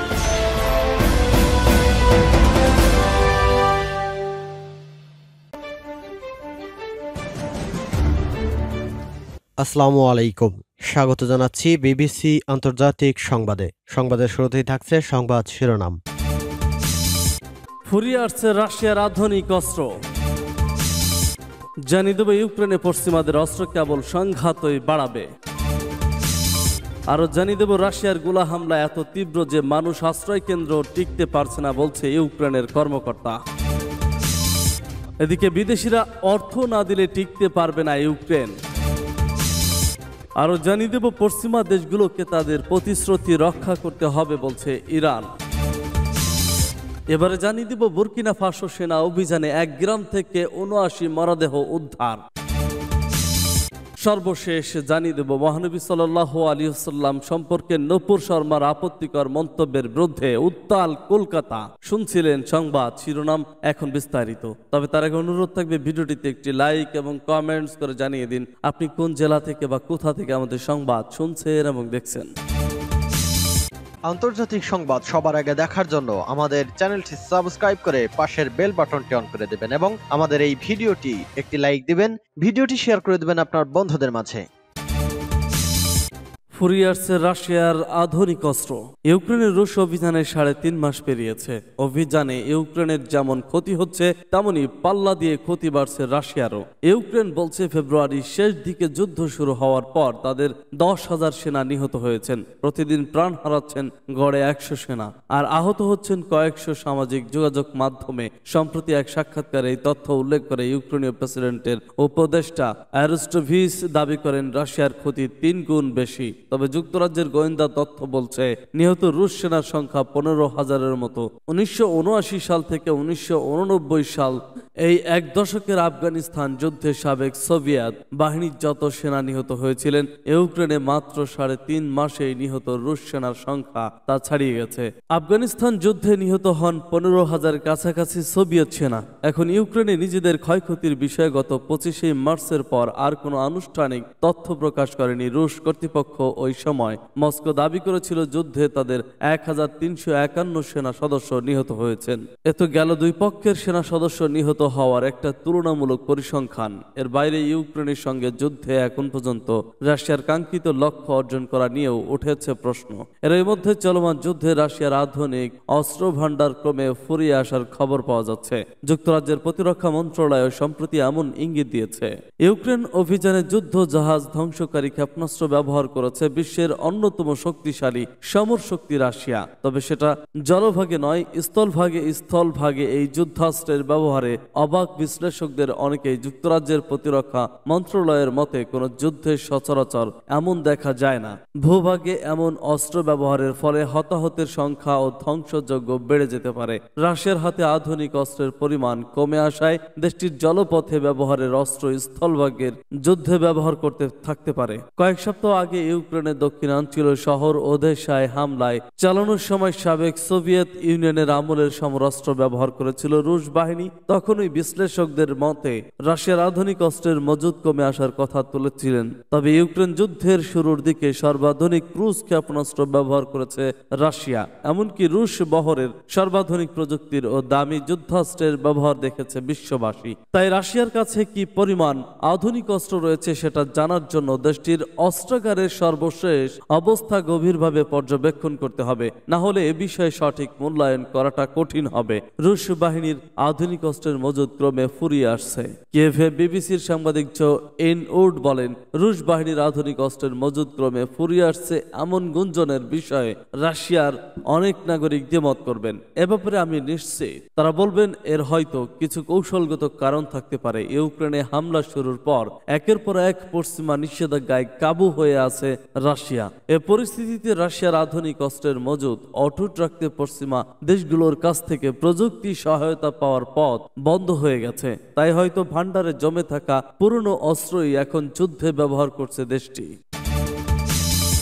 আসসালামু আলাইকুম, স্বাগত জানাচ্ছি বিবিসি আন্তর্জাতিক সংবাদে। সংবাদের শুরুতেই থাকছে সংবাদ শিরোনাম। ফুরিয়ে আসছে রাশিয়ার আধুনিক অস্ত্র। জানিয়ে দেবে ইউক্রেনে পশ্চিমাদের অস্ত্র কেবল সংঘাতই বাড়াবে। আরও জানিয়ে দেব রাশিয়ার গোলা হামলা এত তীব্র যে মানুষ আশ্রয় কেন্দ্র টিকতে পারছে না বলছে ইউক্রেনের কর্মকর্তা। এদিকে বিদেশিরা অর্থ না দিলে টিকতে পারবে না ইউক্রেন। আরও জানিয়ে দেব পশ্চিমা দেশগুলোকে তাদের প্রতিশ্রুতি রক্ষা করতে হবে বলছে ইরান। এবারে জানিয়ে দেব বুর্কিনা ফাসো সেনা অভিযানে 1 গ্রাম থেকে 79 মরদেহ উদ্ধার। সর্বশেষ জানিয়ে দেব মহানবী সাল্লাল্লাহু আলাইহি ওয়াসাল্লাম সম্পর্কে নূপুর শর্মার আপত্তিকর মন্তব্যের বিরুদ্ধে উত্তাল কলকাতা। শুনছিলেন সংবাদ শিরোনাম, এখন বিস্তারিত। তবে তার আগে অনুরোধ থাকবে ভিডিওটিতে একটি লাইক এবং কমেন্টস করে জানিয়ে দিন আপনি কোন জেলা থেকে বা কোথা থেকে আমাদের সংবাদ শুনছেন এবং দেখছেন। আন্তর্জাতিক সংবাদ সবার আগে দেখার জন্য আমাদের চ্যানেলটি সাবস্ক্রাইব করে পাশের বেল বাটনটি অন করে দেবেন এবং আমাদের এই ভিডিওটি একটি লাইক দিবেন, ভিডিওটি শেয়ার করে দেবেন আপনার বন্ধুদের মাঝে। ফুরিয়ে আসছে রাশিয়ার আধুনিক অস্ত্র। ইউক্রেনের রুশ অভিযানের 3.5 মাস পেরিয়েছে। অভিযানে ইউক্রেনের যেমন ক্ষতি হচ্ছে তেমনি পাল্লা দিয়ে ক্ষতি বাড়ছে রাশিয়ারও। ইউক্রেন বলছে ফেব্রুয়ারির শেষ দিকে যুদ্ধ শুরু হওয়ার পর তাদের 10,000 সেনা নিহত হয়েছেন। প্রতিদিন প্রাণ হারাচ্ছেন গড়ে 100 সেনা আর আহত হচ্ছেন কয়েকশো। সামাজিক যোগাযোগ মাধ্যমে সম্প্রতি এক সাক্ষাৎকারে এই তথ্য উল্লেখ করে ইউক্রেনীয় প্রেসিডেন্টের উপদেষ্টা অ্যারস্টোভিচ দাবি করেন রাশিয়ার ক্ষতি 3 গুণ বেশি। তবে যুক্তরাজ্যের গোয়েন্দা তথ্য বলছে নিহত রুশ সেনার সংখ্যা 15,000-এর মতো। 1979 সাল থেকে 1989 সাল এই 1 দশকের আফগানিস্তান যুদ্ধে সাবেক সোভিয়েত বাহিনীর যত সেনা নিহত হয়েছিলেন ইউক্রেনে মাত্র 3.5 মাসেই নিহত রুশ সেনার সংখ্যা তা ছাড়িয়ে গেছে। আফগানিস্তান যুদ্ধে নিহত হন 15,000 কাছাকাছি সোভিয়েত সেনা। এখন ইউক্রেনে নিজেদের ক্ষয়ক্ষতির বিষয়ে গত 25 মার্চের পর আর কোনো আনুষ্ঠানিক তথ্য প্রকাশ করেনি রুশ কর্তৃপক্ষ। ওই সময় মস্কো দাবি করেছিল যুদ্ধে তাদের 1351 সেনা সদস্য নিহত হয়েছেন। এত গেল দুই পক্ষের সেনা সদস্য নিহত হওয়ার একটা তুলনামূলক পরিসংখ্যান। এর বাইরে ইউক্রেনের সঙ্গে যুদ্ধে এখন পর্যন্ত রাশিয়ার কাঙ্ক্ষিত লক্ষ্য অর্জন করা নিয়েও উঠেছে প্রশ্ন। এর মধ্যে চলমান যুদ্ধে রাশিয়ার আধুনিক অস্ত্র ভান্ডার ক্রমে ফুরিয়ে আসার খবর পাওয়া যাচ্ছে। যুক্তরাজ্যের প্রতিরক্ষা মন্ত্রণালয় সম্প্রতি এমন ইঙ্গিত দিয়েছে ইউক্রেন অভিযানে যুদ্ধ জাহাজ ধ্বংসকারী ক্ষেপণাস্ত্র ব্যবহার করেছে বিশ্বের অন্যতম শক্তিশালী সমর শক্তি রাশিয়া। তবে সেটা জলভাগে নয়, স্থলভাগে এই যুদ্ধাস্ত্রের ব্যবহারে অবাক বিশ্লেষকদের অনেকেই। যুক্তরাজ্যের প্রতিরক্ষা মন্ত্রণালয়ের মতে কোনো যুদ্ধে সচরাচর এমন দেখা যায় না। ভূভাগে এমন অস্ত্র ব্যবহারের ফলে হতাহতের সংখ্যা ও ধ্বংসযজ্ঞ বেড়ে যেতে পারে। রাশিয়ার হাতে আধুনিক অস্ত্রের পরিমাণ কমে আসায় দেশটির জলপথে ব্যবহারের অস্ত্র স্থলভাগের যুদ্ধে ব্যবহার করতে থাকতে পারে। কয়েক সপ্তাহ আগে ইউক্রেনের দক্ষিণাঞ্চল শহর ওদেসায় হামলায় চালানোর সময় সাবেক সোভিয়েত ইউনিয়নের আমলের সমরাস্ত্র ব্যবহার করেছিল রুশ বাহিনী। তখনই বিশ্লেষকদের মতে রাশিয়ার আধুনিক অস্ত্রের মজুদ কমে আসার কথা তুলেছিলেন। তবে ইউক্রেন যুদ্ধের শুরুর দিকে সর্বাধুনিক ক্রুজ ক্ষেপণাস্ত্র ব্যবহার করেছে রাশিয়া। এমনকি রুশ বহরের সর্বাধুনিক প্রযুক্তির ও দামি যুদ্ধাস্ত্রের ব্যবহার দেখেছে বিশ্ববাসী। তাই রাশিয়ার কাছে কি পরিমাণ আধুনিক অস্ত্র রয়েছে সেটা জানার জন্য দেশটির অস্ত্রাগারের সর্বশেষ অবস্থা গভীরভাবে পর্যবেক্ষণ করতে হবে, না হলে এ বিষয়ে সঠিক মূল্যায়ন করাটা কঠিন হবে। রুশ বাহিনীর আধুনিক অস্ত্রের মজুদ ক্রমে ফুরিয়ে আসছে। কিয়েভে বিবিসির সাংবাদিক জো এনউড বলেন রুশ বাহিনীর আধুনিক অস্ত্রের মজুদ ক্রমে ফুরিয়ে আসছে এমন গুঞ্জনের বিষয়ে রাশিয়ার অনেক নাগরিক দ্বিমত করবেন। এ ব্যাপারে আমি নিশ্চিত তারা বলবেন এর হয়তো কিছু কৌশলগত কারণ থাকতে পারে। ইউক্রেনে হামলা শুরুর পর একের পর এক পশ্চিমা নিষেধাজ্ঞায় কাবু হয়ে আছে রাশিয়া। এ পরিস্থিতিতে রাশিয়ার আধুনিক অস্ত্রের মজুদ অটুট রাখতে পশ্চিমা দেশগুলোর কাছ থেকে প্রযুক্তি সহায়তা পাওয়ার পথ বন্ধ হয়ে গেছে। তাই হয়তো ভান্ডারে জমে থাকা পুরনো অস্ত্রই এখন যুদ্ধে ব্যবহার করছে দেশটি।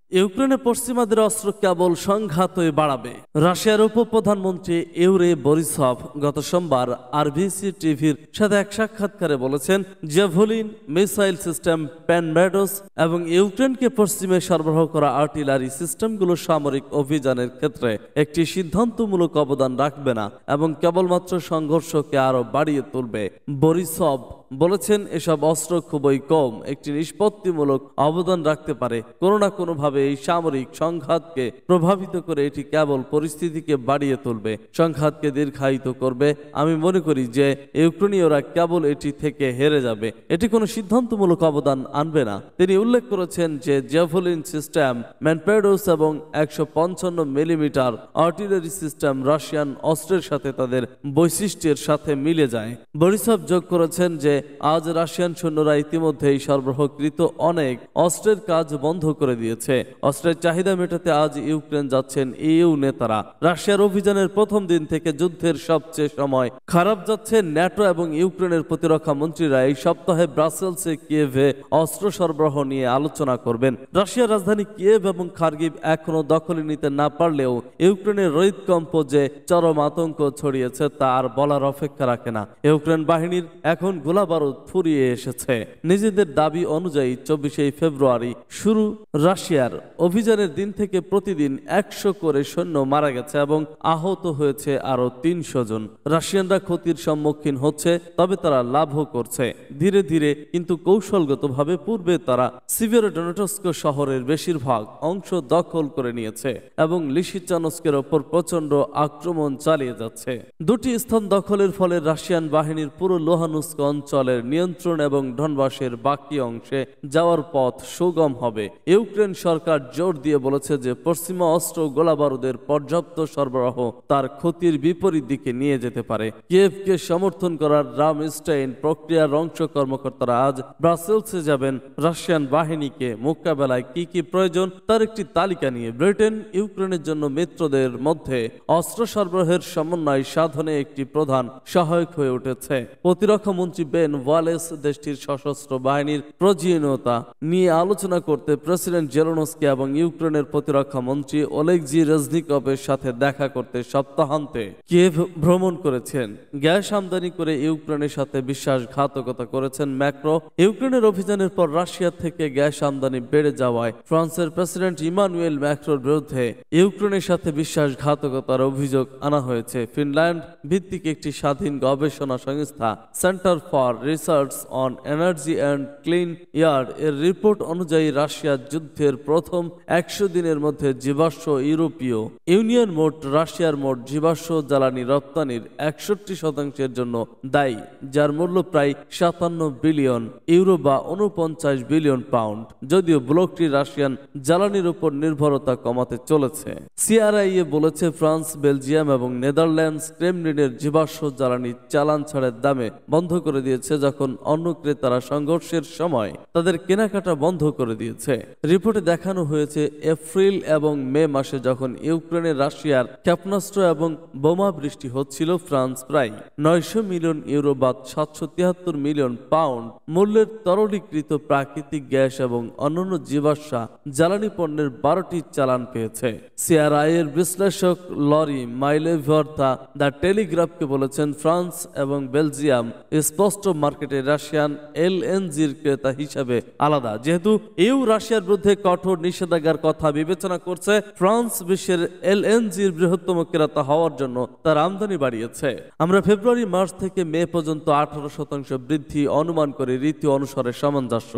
ইউক্রেনে পশ্চিমাদের অস্ত্র কেবল সংঘাতই বাড়াবে। রাশিয়ার উপপ্রধানমন্ত্রী ইউরি বরিসভ গত সোমবার আরবিসি টিভির সাথে এক সাক্ষাৎকারে বলেছেন, জ্যাভেলিন মিসাইল সিস্টেম, প্যানম্যাডোস এবং ইউক্রেনকে পশ্চিমে সরবরাহ করা আর্টিলারি সিস্টেমগুলো সামরিক অভিযানের ক্ষেত্রে একটি সিদ্ধান্তমূলক অবদান রাখবে না এবং কেবলমাত্র সংঘর্ষকে আরো বাড়িয়ে তুলবে। বরিসভ বলেছেন, এসব অস্ত্র খুবই কম একটি নিষ্পত্তিমূলক অবদান রাখতে পারে। কোনো না কোনোভাবে এই সামরিক সংঘাতকে প্রভাবিত করে এটি কেবল পরিস্থিতিকে বাড়িয়ে তুলবে, সংঘাতকে দীর্ঘায়িত করবে। আমি মনে করি যে ইউক্রেনীয়রা কেবল এটি থেকে হেরে যাবে, এটি কোনো সিদ্ধান্তমূলক অবদান আনবে না। তিনি উল্লেখ করেছেন যে জ্যাভেলিন সিস্টেম, ম্যানপ্যাডোস এবং 155 মিলিমিটার আর্টিলারি সিস্টেম রাশিয়ান অস্ত্রের সাথে তাদের বৈশিষ্ট্যের সাথে মিলে যায়। বরিসভ যোগ করেছেন যে আজ রাশিয়ান সৈন্যরা ইতিমধ্যেই সরবরাহকৃত অনেক অস্ত্রের কাজ বন্ধ করে দিয়েছে। অস্ত্রের চাহিদা মেটাতে আজ ইউক্রেন যাচ্ছেন ইইউ নেতারা। রাশিয়ার অভিযানের প্রথম দিন থেকে যুদ্ধের সবচেয়ে সময় খারাপ যাচ্ছে। ন্যাটো এবং ইউক্রেনের প্রতিরক্ষা মন্ত্রীরা এই সপ্তাহে ব্রাসেলসে কিয়েভে অস্ত্র সরবরাহ নিয়ে আলোচনা করবেন। রাশিয়ার রাজধানী কিয়েভ এবং খার্কিভ এখনো দখলে নিতে না পারলেও ইউক্রেনের হৃদকম্প যে চরম আতঙ্ক ছড়িয়েছে তা আর বলার অপেক্ষা রাখে না। ইউক্রেন বাহিনীর এখন গোলাবারুদ ফুরিয়ে এসেছে। নিজেদের দাবি অনুযায়ী 24 ফেব্রুয়ারি শুরু রাশিয়ার অভিযানের দিন থেকে প্রতিদিন 100 করে সৈন্য মারা গেছে এবং আহত হয়েছে আরো 300 জন। রাশিয়ানরা ক্ষতির সম্মুখীন হচ্ছে, তবে তারা লাভও করছে ধীরে ধীরে, কিন্তু কৌশলগতভাবে। পূর্বে তারা সিভেরোডনেটস্ক শহরের বেশিরভাগ অংশ দখল করে নিয়েছে এবং লিসিচানস্কের ওপর প্রচন্ড আক্রমণ চালিয়ে যাচ্ছে। দুটি স্থান দখলের ফলে রাশিয়ান বাহিনীর পুরো লোহানুস্ক অঞ্চলের নিয়ন্ত্রণ এবং ডনবাসের বাকি অংশে যাওয়ার পথ সুগম হবে। ইউক্রেন সরকার জোর দিয়ে বলেছে যে পশ্চিমা অস্ত্র গোলাবারুদের পর্যাপ্ত সরবরাহ তার ক্ষতির বিপরীত দিকে নিয়ে যেতে পারে। কিয়েভকে সমর্থন করার রামস্টাইন প্রক্রিয়ার অংশ কর্মকর্তারা আজ ব্রাসেলসে যাবেন রাশিয়ান বাহিনীকে মোকাবেলায় কি কি প্রয়োজন তার একটি তালিকা নিয়ে। ব্রিটেন ইউক্রেনের জন্য মিত্রদের মধ্যে অস্ত্র সরবরাহের সমন্বয় সাধনে একটি প্রধান সহায়ক হয়ে উঠেছে। প্রতিরক্ষা মন্ত্রী বেন ওয়ালেস দেশটির সশস্ত্র বাহিনীর প্রয়োজনীয়তা নিয়ে আলোচনা করতে প্রেসিডেন্ট জেলেনস্কি এবং ইউক্রেনের প্রতিরক্ষা মন্ত্রী ওলেগজি রেজনিকভের সাথে দেখা করতে সপ্তাহান্তে কিয়েভ ভ্রমণ করেছেন। গ্যাস আমদানি করে ইউক্রেনের সাথে বিশ্বাসঘাতকতা করেছেন ম্যাক্রো। ইউক্রেনের অভিযানের পর রাশিয়া থেকে গ্যাস আমদানি বেড়ে যাওয়ায় ফ্রান্সের প্রেসিডেন্ট ইমানুয়েল ম্যাক্রোর বিরুদ্ধে ইউক্রেনের সাথে বিশ্বাসঘাতকতার অভিযোগ আনা হয়েছে। ফিনল্যান্ড ভিত্তিক একটি স্বাধীন গবেষণা সংস্থা centre for research on energy and clean air এর রিপোর্ট অনুযায়ী রাশিয়ার যুদ্ধের প্রথম 100 দিনের মধ্যে জীবাশ্ম ইউরোপীয় ইউনিয়ন রাশিয়ার মোট জীবাশ্ম জ্বালানি রপ্তানির 61% জন্য দায়ী, যার মূল্য প্রায় 57 বিলিয়ন ইউরো বা 49 বিলিয়ন পাউন্ড। যদিও ব্লকটি রাশিয়ান জ্বালানির উপর নির্ভরতা কমাতে চলেছে। সিআরআইএ বলেছে ফ্রান্স, বেলজিয়াম এবং নেদারল্যান্ডস ক্রেমলিনের জীবাশ্ম জ্বালানি চালান ছাড়ের দামে বন্ধ করে দিয়েছে, যখন অন্য ক্রেতারা সংঘর্ষের সময় তাদের কেনাকাটা বন্ধ করে দিয়েছে। রিপোর্টে দেখানো হয়েছে এপ্রিল এবং মে মাসে যখন ইউক্রেনে রাশিয়ার ক্ষেপণাস্ত্র এবং বোমা বৃষ্টি হচ্ছিল, ফ্রান্স প্রায় 900 মিলিয়ন ইউরো বা 773 মিলিয়ন পাউন্ড মূল্যের তরলীকৃত প্রাকৃতিক গ্যাস এবং অন্যান্য জীবাশ্ম জ্বালানি পণ্যের 12টি চালান পেয়েছে। সিআরআই এর বিশ্লেষক লরি মাইলেভর্তা দ্য টেলিগ্রাফকে বলেছেন, ফ্রান্স এবং বেলজিয়াম স্পষ্ট মার্কেটে রাশিয়ান এলএনজির ক্রেতা হিসাবে আলাদা। যেহেতু ইউ রাশিয়ার বিরুদ্ধে কঠোর নিষেধাজ্ঞার কথা বিবেচনা করছে, ফ্রান্স বিশ্বের এলএনজির বৃহত্তম ক্রেতা হওয়ার জন্য তার আমদানি বাড়িয়েছে। আমরা ফেব্রুয়ারি মার্চ থেকে মে পর্যন্ত 18% বৃদ্ধি অনুমান করে রীতি অনুসারে সামঞ্জস্য।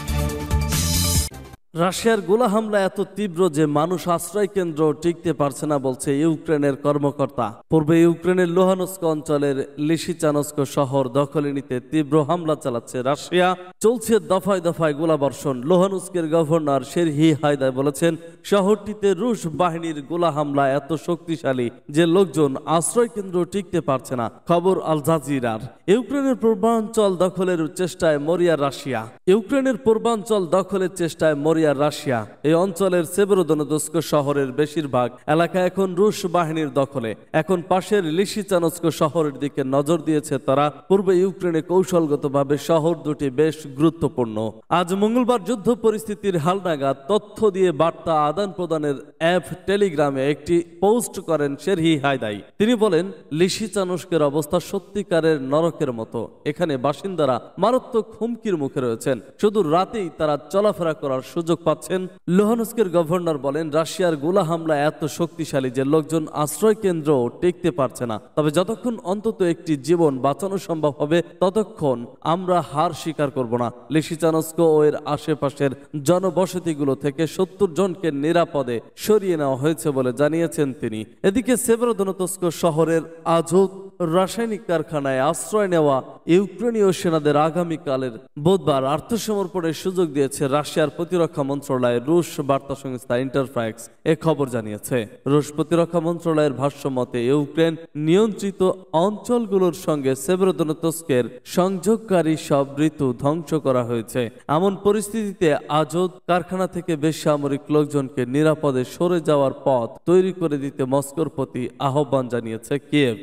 রাশিয়ার গোলা হামলা এত তীব্র যে মানুষ আশ্রয় কেন্দ্র টিকতে পারছে না, বলছে ইউক্রেনের কর্মকর্তা। পূর্বে ইউক্রেনের লোহানস্ক অঞ্চলের লিসিচানস্ক শহর দখলে নিতে তীব্র হামলা চালাচ্ছে রাশিয়া। চলছে দফায় দফায় গোলাবর্ষণ। লোহানস্কের গভর্নর সেরহি হায়দার বলেছেন, শহরটিতে রুশ বাহিনীর গোলা হামলা এত শক্তিশালী যে লোকজন আশ্রয় কেন্দ্র টিকতে পারছে না। খবর আল জাজিরার। ইউক্রেনের পূর্বাঞ্চল দখলের চেষ্টায় মরিয়া রাশিয়া। ইউক্রেনের পূর্বাঞ্চল দখলের চেষ্টায় মরিয়া আর রাশিয়া। এই অঞ্চলের সেভেরোদনেতস্ক শহরের বেশিরভাগ এলাকা এখন রুশ বাহিনীর দখলে। এখন পাশের লিসিচানস্ক শহরের দিকে নজর দিয়েছে তারা। পূর্বে ইউক্রেনে কৌশলগতভাবে শহর দুটি বেশ গুরুত্বপূর্ণ। আজ মঙ্গলবার যুদ্ধ পরিস্থিতির হালনাগাদ তথ্য দিয়ে বার্তা আদান প্রদানের অ্যাপ টেলিগ্রামে একটি পোস্ট করেন সেরহি হায়দাই। তিনি বলেন, লিসিচানস্কের অবস্থা সত্যিকারের নরকের মতো। এখানে বাসিন্দারা মারাত্মক হুমকির মুখে রয়েছেন। শুধু রাতেই তারা চলাফেরা করার সুযোগ পাচ্ছেন। লুহানস্কের গভর্নর বলেন, রাশিয়ার গোলা হামলা এত শক্তিশালী যে লোকজন আশ্রয় কেন্দ্র টিকতে পারছে না। তবে যতক্ষণ অন্তত একটি জীবন বাঁচানো সম্ভব হবে ততক্ষণ আমরা হার স্বীকার করব না। লিসিচানস্ক ও এর আশেপাশের জনবসতিগুলো থেকে 70 জনকে নিরাপদে সরিয়ে নেওয়া হয়েছে বলে জানিয়েছেন তিনি। এদিকে সেভেরোদনেতস্ক শহরের আজোত রাসায়নিক কারখানায় আশ্রয় নেওয়া ইউক্রেনীয় সেনাদের আগামীকালের বুধবার আত্মসমর্পণের সুযোগ দিয়েছে রাশিয়ার প্রতিরক্ষা মন্ত্রণালয়ের রুশ বার্তা সংস্থা ইন্টারফ্যাক্স এ খবর জানিয়েছে। রুশ প্রতিরক্ষা মন্ত্রণালয়ের ভাষ্যমতে ইউক্রেন নিয়ন্ত্রিত অঞ্চলগুলোর সঙ্গে সেভেরোদনেতস্কের সংযোগকারী সব ঋতু ধ্বংস করা হয়েছে। এমন পরিস্থিতিতে আজোত কারখানা থেকে বেসামরিক লোকজনকে নিরাপদে সরে যাওয়ার পথ তৈরি করে দিতে মস্কোর প্রতি আহ্বান জানিয়েছে কিয়েভ।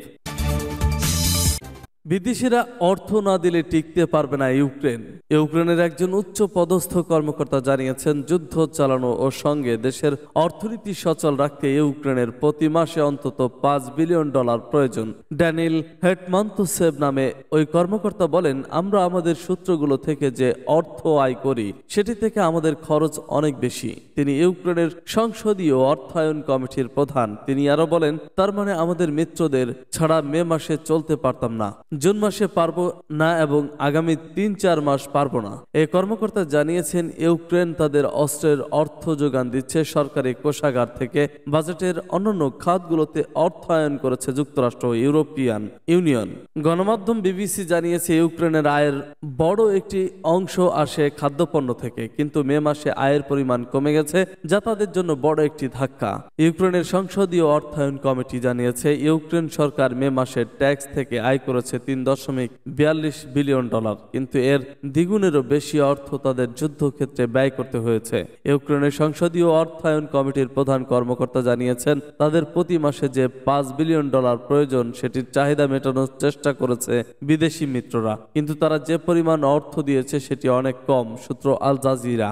বিদেশিরা অর্থ না দিলে টিকতে পারবে না ইউক্রেন। ইউক্রেনের একজন উচ্চ পদস্থ কর্মকর্তা জানিয়েছেন, যুদ্ধ চালানো ও সঙ্গে দেশের অর্থনীতি সচল রাখতে ইউক্রেনের প্রতি মাসে অন্তত $5 বিলিয়ন প্রয়োজন। ড্যানিল হেটমান্তসেভ নামে ওই কর্মকর্তা বলেন, আমরা আমাদের সূত্রগুলো থেকে যে অর্থ আয় করি সেটি থেকে আমাদের খরচ অনেক বেশি। তিনি ইউক্রেনের সংসদীয় অর্থায়ন কমিটির প্রধান। তিনি আরো বলেন, তার মানে আমাদের মিত্রদের ছাড়া মে মাসে চলতে পারতাম না, জুন মাসে পারবো না এবং আগামী 3-4 মাস পারবো না। এই কর্মকর্তা জানিয়েছেন, ইউক্রেন তাদের অস্ত্রের অর্থ যোগান দিচ্ছে সরকারি কোষাগার থেকে। বাজেটের অন্যান্য খাতগুলোতে অর্থায়ন করেছে যুক্তরাষ্ট্র ও ইউরোপিয়ান ইউনিয়ন। গণমাধ্যম বিবিসি জানিয়েছে, ইউক্রেনের আয়ের বড় একটি অংশ আসে খাদ্যপণ্য থেকে, কিন্তু মে মাসে আয়ের পরিমাণ কমে গেছে, যা তাদের জন্য বড় একটি ধাক্কা। ইউক্রেনের সংসদীয় অর্থায়ন কমিটি জানিয়েছে, ইউক্রেন সরকার মে মাসের ট্যাক্স থেকে আয় করেছে $3.42 বিলিয়ন, কিন্তু এর দ্বিগুণেরও বেশি অর্থ তাদের যুদ্ধক্ষেত্রে ব্যয় করতে হয়েছে। ইউক্রেনের সংসদীয় অর্থায়ন কমিটির প্রধান কর্মকর্তা জানিয়েছেন, তাদের প্রতি মাসে যে $5 বিলিয়ন প্রয়োজন সেটির চাহিদা মেটানোর চেষ্টা করেছে বিদেশি মিত্ররা, কিন্তু তারা যে পরিমাণ অর্থ দিয়েছে সেটি অনেক কম। সূত্র আল জাজিরা।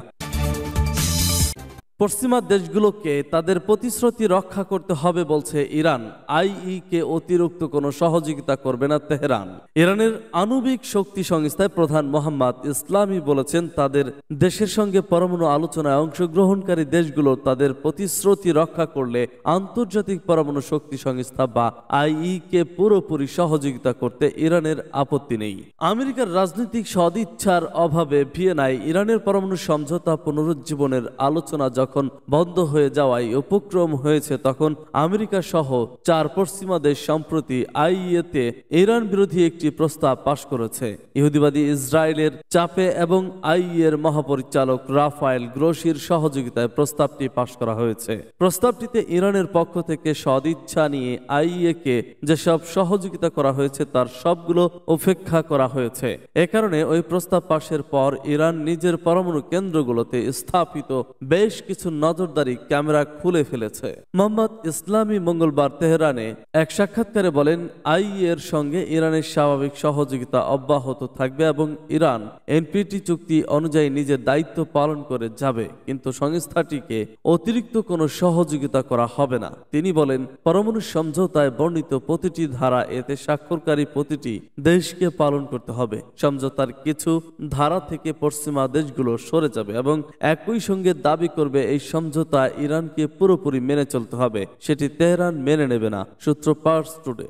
পশ্চিমা দেশগুলোকে তাদের প্রতিশ্রুতি রক্ষা করতে হবে বলছে ইরান। আইইকে অতিরিক্ত কোনো সহযোগিতা করবে না তেহরান। ইরানের আণবিক শক্তি সংস্থায় প্রধান মোহাম্মদ ইসলামি বলেছেন, তাদের দেশের সঙ্গে পরমাণু আলোচনায় অংশগ্রহণকারী দেশগুলো তাদের প্রতিশ্রুতি রক্ষা করলে আন্তর্জাতিক পরমাণু শক্তি সংস্থা বা আইইকে পুরোপুরি সহযোগিতা করতে ইরানের আপত্তি নেই। আমেরিকার রাজনৈতিক সদিচ্ছার অভাবে ভিয়েনায় ইরানের পরমাণু সমঝোতা পুনরুজ্জীবনের আলোচনা যখন বন্ধ হয়ে যাওয়ায় উপক্রম হয়েছে, তখন আমেরিকা সহ 4 পশ্চিমা দেশ সম্প্রতি আইইএতে ইরান বিরোধী একটি প্রস্তাব পাশ করেছে। ইহুদিবাদী ইসরায়েলের চাপে এবং আইইএর মহাপরিচালক রাফায়েল গ্রোসির সহযোগিতায় প্রস্তাবটি পাশ করা হয়েছে। প্রস্তাবটিতে ইরানের পক্ষ থেকে সদিচ্ছা নিয়ে আইইএকে যেসব সহযোগিতা করা হয়েছে তার সবগুলো উপেক্ষা করা হয়েছে। এ কারণে ওই প্রস্তাব পাশের পর ইরান নিজের পরমাণু কেন্দ্রগুলোতে স্থাপিত বেশ কিছু নজরদারি ক্যামেরা খুলে ফেলেছে। মোহাম্মদ ইসলামি মঙ্গলবার তেহরানে এক সাক্ষাৎকারে বলেন, আইইএর সঙ্গে ইরানের স্বাভাবিক সহযোগিতা অব্যাহত থাকবে এবং ইরান এনপিটি চুক্তি অনুযায়ী নিজের দায়িত্ব পালন করে যাবে, কিন্তু সংস্থাটিকে অতিরিক্ত কোনো সহযোগিতা করা হবে না। তিনি বলেন, পরমাণু সমঝোতায় বর্ণিত প্রতিটি ধারা এতে স্বাক্ষরকারী প্রতিটি দেশকে পালন করতে হবে। সমঝোতার কিছু ধারা থেকে পশ্চিমা দেশগুলো সরে যাবে এবং একই সঙ্গে দাবি করবে এই সমঝোতা ইরানকে পুরোপুরি মেনে চলতে হবে, সেটি তেহরান মেনে নেবে না। সূত্র পার্স টুডে।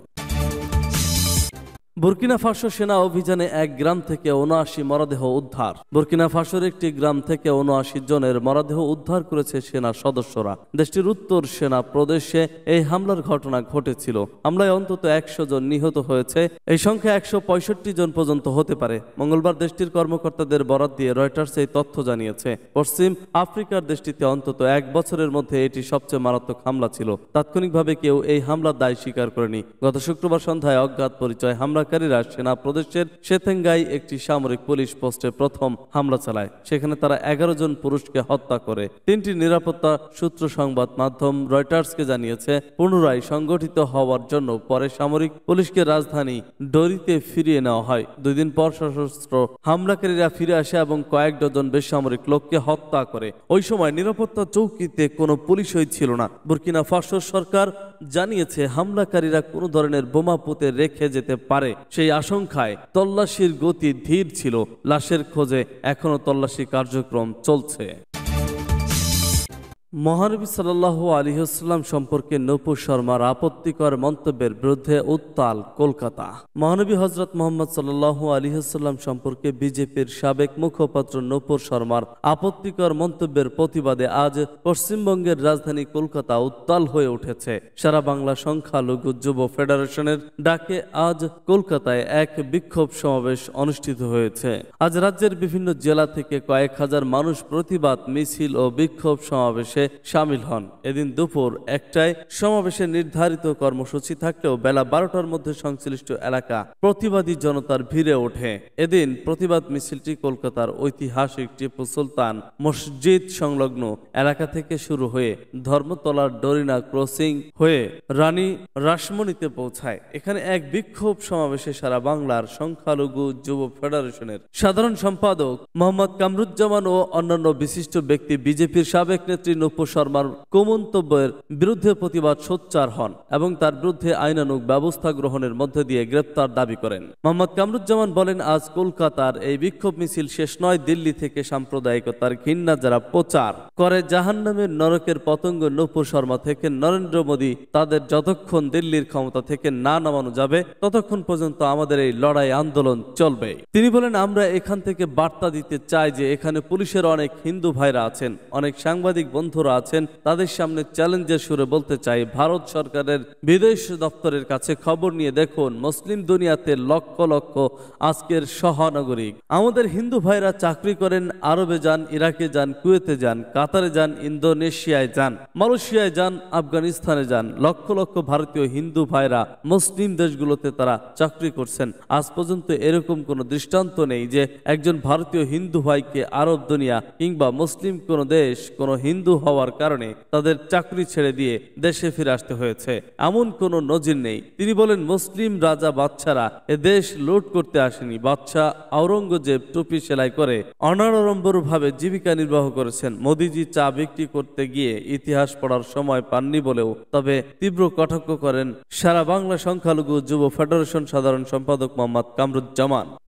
বুর্কিনা ফাসো সেনা অভিযানে এক গ্রাম থেকে ৭৯ মরদেহ উদ্ধার। বুর্কিনা ফাসোর একটি গ্রাম থেকে ৭৯ জনের মরদেহ উদ্ধার করেছে সেনা সদস্যরা। দেশটির উত্তর সেনা প্রদেশে এই হামলার ঘটনা ঘটেছিল। হামলায় অন্তত ১০০ জন নিহত হয়েছে। এই সংখ্যা ১৬৫ জন পর্যন্ত হতে পারে। মঙ্গলবার দেশটির কর্মকর্তাদের বরাত দিয়ে রয়টার্স এই তথ্য জানিয়েছে। পশ্চিম আফ্রিকার দেশটিতে অন্তত ১ বছরের মধ্যে এটি সবচেয়ে মারাত্মক হামলা ছিল। তাৎক্ষণিকভাবে কেউ এই হামলার দায় স্বীকার করেনি। গত শুক্রবার সন্ধ্যায় অজ্ঞাত পরিচয় হামলা হামলাকারীরা সেনা প্রদেশের সেতেঙ্গায় একটি সামরিক পুলিশ পোস্টে প্রথম হামলা চালায়। সেখানে তারা 11 জন পুরুষকে হত্যা করে। 3টি নিরাপত্তা সূত্র সংবাদ মাধ্যম রয়টার্সকে জানিয়েছে, পুনরায় সংগঠিত হওয়ার জন্য পরে সামরিক পুলিশকে রাজধানী ডরিতে ফিরিয়ে নেওয়া হয়। 2 দিন পর সশস্ত্র হামলাকারীরা ফিরে আসে এবং কয়েক ডজন বেসামরিক লোককে হত্যা করে। ওই সময় নিরাপত্তা চৌকিতে কোনো পুলিশই ছিল না। বুর্কিনা ফাসো সরকার জানিয়েছে হামলাকারীরা কোনো ধরনের বোমা পুঁতে রেখে যেতে পারে। সেই আশঙ্কায় তল্লাশির গতি ধীর ছিল। লাশের খোঁজে এখনো তল্লাশি কার্যক্রম চলছে। মহানবী সাল্লাল্লাহু আলাইহি ওয়াসাল্লাম সম্পর্কে নূপুর শর্মার আপত্তিকর মন্তব্যের বিরুদ্ধে উত্তাল কলকাতা। মহানবী হযরত মুহাম্মদ সাল্লাল্লাহু আলাইহি ওয়াসাল্লাম সম্পর্কে বিজেপির সাবেক মুখপাত্র নূপুর শর্মার আপত্তিকর মন্তব্যের প্রতিবাদে আজ পশ্চিমবঙ্গের রাজধানী কলকাতা উত্তাল হয়ে উঠেছে। সারা বাংলা সংখ্যালঘু যুব ফেডারেশনের ডাকে আজ কলকাতায় এক বিক্ষোভ সমাবেশ অনুষ্ঠিত হয়েছে। আজ রাজ্যের বিভিন্ন জেলা থেকে কয়েক হাজার মানুষ প্রতিবাদ মিছিল ও বিক্ষোভ সমাবেশে শামিল হন। এদিন দুপুর 1টায় সমাবেশের নির্ধারিত কর্মসূচি থাকলেও বেলা 12টার মধ্যে সংশ্লিষ্ট এলাকা প্রতিবাদী জনতার ভিড়ে ওঠে। এদিন প্রতিবাদ মিছিলটি কলকাতার ঐতিহাসিক টিপু সুলতান মসজিদ সংলগ্ন এলাকা থেকে শুরু হয়ে ধর্মতলার ডরিনা ক্রসিং হয়ে রানী রাসমণিতে পৌঁছায়। এখানে এক বিক্ষোভ সমাবেশে সারা বাংলার সংখ্যালঘু যুব ফেডারেশনের সাধারণ সম্পাদক মোহাম্মদ কামরুজ্জামান ও অন্যান্য বিশিষ্ট ব্যক্তি বিজেপির সাবেক নেত্রী নূপুর শর্মার কুমন্তব্যের বিরুদ্ধে প্রতিবাদ সোচ্চার হন এবং তার বিরুদ্ধে আইনানুগ ব্যবস্থা গ্রহণের মধ্যে দিয়ে গ্রেপ্তার দাবি করেন। মোহাম্মদ কামরুজ্জামান বলেন, আজ কলকাতার এই বিক্ষোভ মিছিল শেষ নয়। দিল্লি থেকে সাম্প্রদায়িকতার ঘৃণা যারা প্রচার করে জাহান্নামের নরকের পতঙ্গ নূপুর শর্মা থেকে নরেন্দ্র মোদী তাদের যতক্ষণ দিল্লির ক্ষমতা থেকে না নামানো যাবে ততক্ষণ পর্যন্ত আমাদের এই লড়াই আন্দোলন চলবে। তিনি বলেন, আমরা এখান থেকে বার্তা দিতে চাই যে এখানে পুলিশের অনেক হিন্দু ভাইরা আছেন, অনেক সাংবাদিক বন্ধুরা আছেন। তাদের সামনে চ্যালেঞ্জের সুরে বলতে চাই, ভারত সরকারের বিদেশ দপ্তরের কাছে খবর নিয়ে দেখুন, মুসলিম দুনিয়াতে লক্ষ লক্ষ আজকের সহনাগরিক আমাদের হিন্দু ভাইরা চাকরি করেন, আরবে যান, ইরাকে যান, কুয়েতে যান, কাতারে যান, ইন্দোনেশিয়ায় যান, মালয়েশিয়ায় যান, আফগানিস্তানে যান। লক্ষ লক্ষ ভারতীয় হিন্দু ভাইরা মুসলিম দেশগুলোতে তারা চাকরি করছেন। আজ পর্যন্ত এরকম কোনো দৃষ্টান্ত নেই যে একজন ভারতীয় হিন্দু ভাইকে আরব দুনিয়া কিংবা মুসলিম কোনো দেশ কোনো হিন্দু হওয়ার কারণে তাদের চাকরি ছেড়ে দিয়ে দেশে ফিরে আসতে হয়েছে, এমন কোনো নজির নেই। তিনি বলেন, মুসলিম রাজা বাদশারা এ দেশ লুট করতে আসেনি। বাদশাহ আওরঙ্গজেব টুপি সেলাই করে অনাড়ম্বরভাবে জীবিকা নির্বাহ করেছেন। মোদিজি চা বিক্রি করতে গিয়ে ইতিহাস পড়ার সময় পাননি বলেও তবে তীব্র কটাক্ষ করেন সারা বাংলা সংখ্যালঘু যুব ফেডারেশন সাধারণ সম্পাদক মোহাম্মদ কামরুজ্জামান।